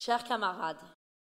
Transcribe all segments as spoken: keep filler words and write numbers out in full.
Chers camarades,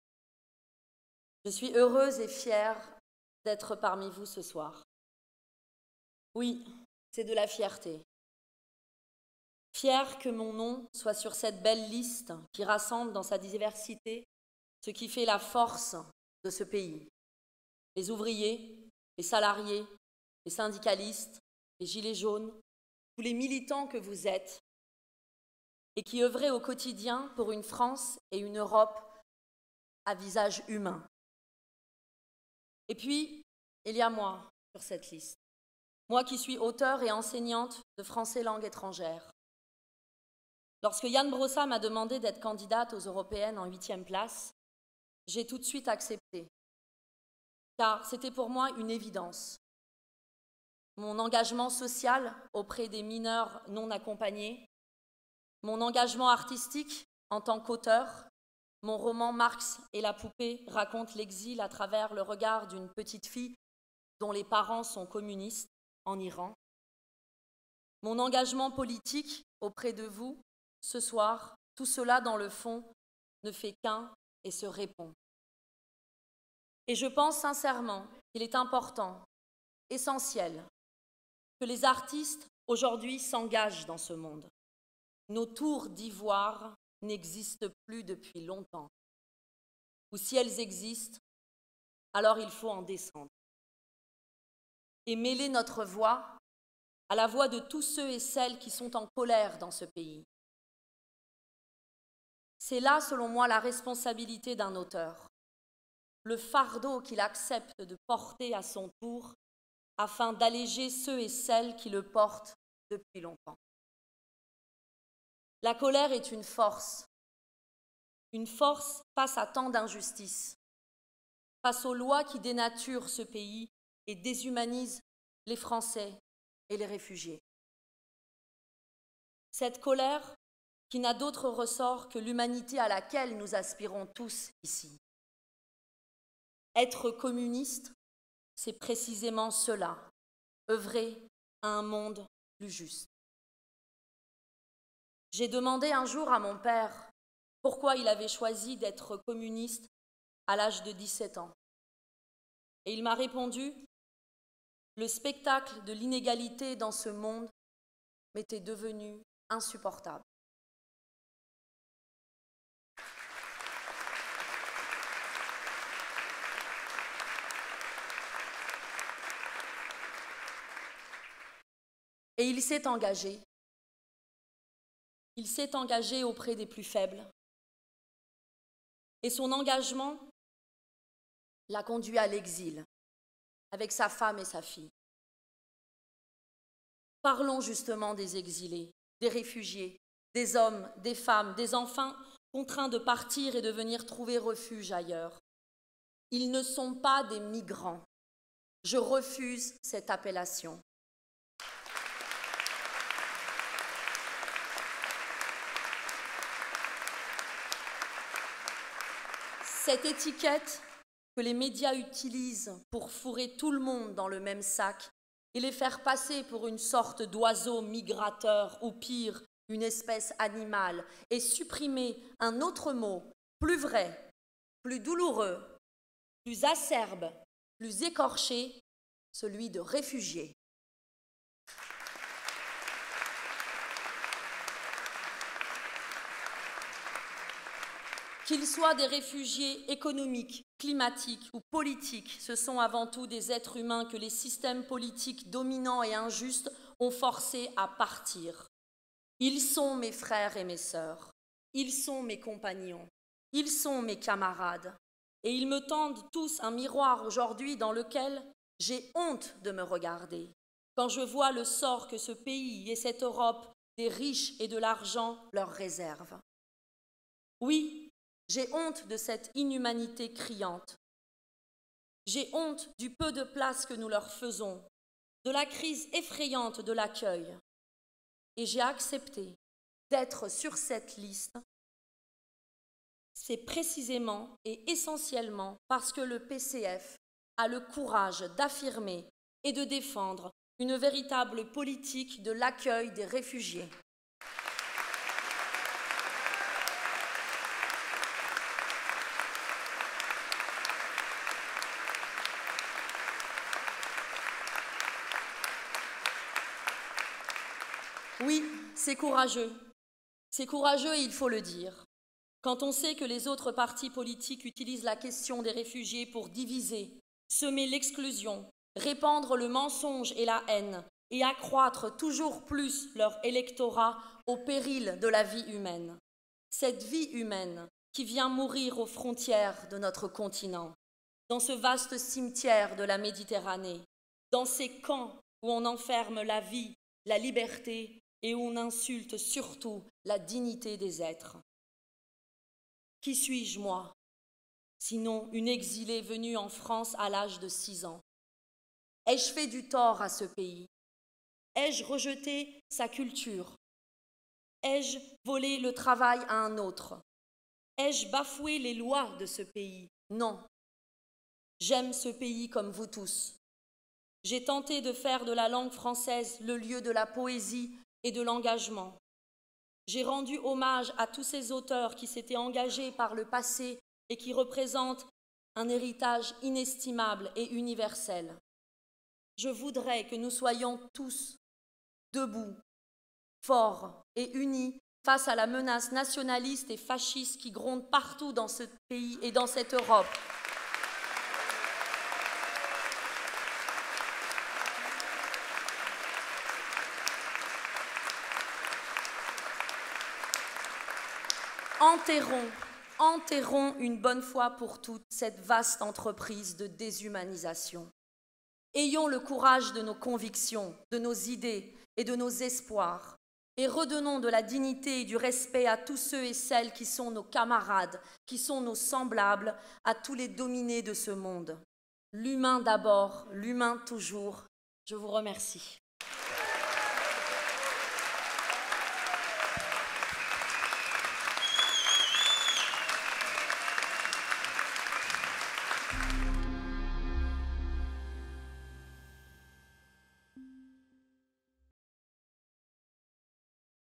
je suis heureuse et fière d'être parmi vous ce soir. Oui, c'est de la fierté. Fière que mon nom soit sur cette belle liste qui rassemble dans sa diversité ce qui fait la force de ce pays. Les ouvriers, les salariés, les syndicalistes, les gilets jaunes, tous les militants que vous êtes et qui œuvraient au quotidien pour une France et une Europe à visage humain. Et puis, il y a moi sur cette liste. Moi qui suis auteure et enseignante de français langue étrangère. Lorsque Yann Brossa m'a demandé d'être candidate aux européennes en huitième place, j'ai tout de suite accepté, car c'était pour moi une évidence. Mon engagement social auprès des mineurs non accompagnés, mon engagement artistique en tant qu'auteur, mon roman Marx et la poupée raconte l'exil à travers le regard d'une petite fille dont les parents sont communistes en Iran. Mon engagement politique auprès de vous, ce soir, tout cela dans le fond ne fait qu'un et se répond. Et je pense sincèrement qu'il est important, essentiel, que les artistes aujourd'hui s'engagent dans ce monde. Nos tours d'ivoire n'existent plus depuis longtemps. Ou si elles existent, alors il faut en descendre. Et mêler notre voix à la voix de tous ceux et celles qui sont en colère dans ce pays. C'est là, selon moi, la responsabilité d'un auteur, le fardeau qu'il accepte de porter à son tour afin d'alléger ceux et celles qui le portent depuis longtemps. La colère est une force, une force face à tant d'injustices, face aux lois qui dénaturent ce pays et déshumanisent les Français et les réfugiés. Cette colère qui n'a d'autre ressort que l'humanité à laquelle nous aspirons tous ici. Être communiste, c'est précisément cela, œuvrer à un monde plus juste. J'ai demandé un jour à mon père pourquoi il avait choisi d'être communiste à l'âge de dix-sept ans. Et il m'a répondu, le spectacle de l'inégalité dans ce monde m'était devenu insupportable. Et il s'est engagé. Il s'est engagé auprès des plus faibles. Et son engagement l'a conduit à l'exil, avec sa femme et sa fille. Parlons justement des exilés, des réfugiés, des hommes, des femmes, des enfants contraints de partir et de venir trouver refuge ailleurs. Ils ne sont pas des migrants. Je refuse cette appellation. Cette étiquette que les médias utilisent pour fourrer tout le monde dans le même sac et les faire passer pour une sorte d'oiseau migrateur ou pire, une espèce animale, et supprimer un autre mot, plus vrai, plus douloureux, plus acerbe, plus écorché, celui de réfugié. Qu'ils soient des réfugiés économiques, climatiques ou politiques, ce sont avant tout des êtres humains que les systèmes politiques dominants et injustes ont forcés à partir. Ils sont mes frères et mes sœurs, ils sont mes compagnons, ils sont mes camarades, et ils me tendent tous un miroir aujourd'hui dans lequel j'ai honte de me regarder, quand je vois le sort que ce pays et cette Europe des riches et de l'argent leur réservent. Oui, j'ai honte de cette inhumanité criante. J'ai honte du peu de place que nous leur faisons, de la crise effrayante de l'accueil. Et j'ai accepté d'être sur cette liste. C'est précisément et essentiellement parce que le P C F a le courage d'affirmer et de défendre une véritable politique de l'accueil des réfugiés. Oui, c'est courageux. C'est courageux et il faut le dire. Quand on sait que les autres partis politiques utilisent la question des réfugiés pour diviser, semer l'exclusion, répandre le mensonge et la haine et accroître toujours plus leur électorat au péril de la vie humaine. Cette vie humaine qui vient mourir aux frontières de notre continent, dans ce vaste cimetière de la Méditerranée, dans ces camps où on enferme la vie, la liberté et où on insulte surtout la dignité des êtres. Qui suis-je, moi, sinon une exilée venue en France à l'âge de six ans? Ai-je fait du tort à ce pays? Ai-je rejeté sa culture? Ai-je volé le travail à un autre? Ai-je bafoué les lois de ce pays? Non. J'aime ce pays comme vous tous. J'ai tenté de faire de la langue française le lieu de la poésie et de l'engagement. J'ai rendu hommage à tous ces auteurs qui s'étaient engagés par le passé et qui représentent un héritage inestimable et universel. Je voudrais que nous soyons tous debout, forts et unis face à la menace nationaliste et fasciste qui gronde partout dans ce pays et dans cette Europe. Enterrons, enterrons une bonne fois pour toutes cette vaste entreprise de déshumanisation. Ayons le courage de nos convictions, de nos idées et de nos espoirs, et redonnons de la dignité et du respect à tous ceux et celles qui sont nos camarades, qui sont nos semblables, à tous les dominés de ce monde. L'humain d'abord, l'humain toujours. Je vous remercie.